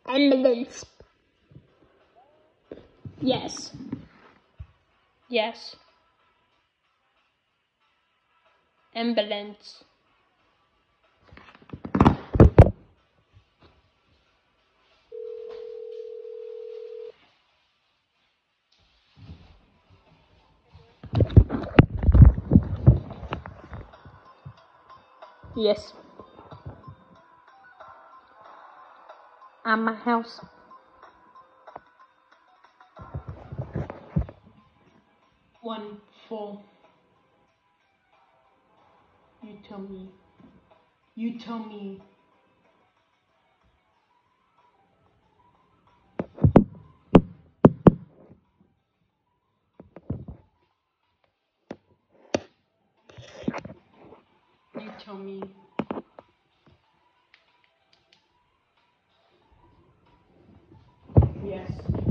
Ambulance. Yes. Yes. Ambulance. Yes. At my house. One full. You tell me. You tell me. You tell me. Yes.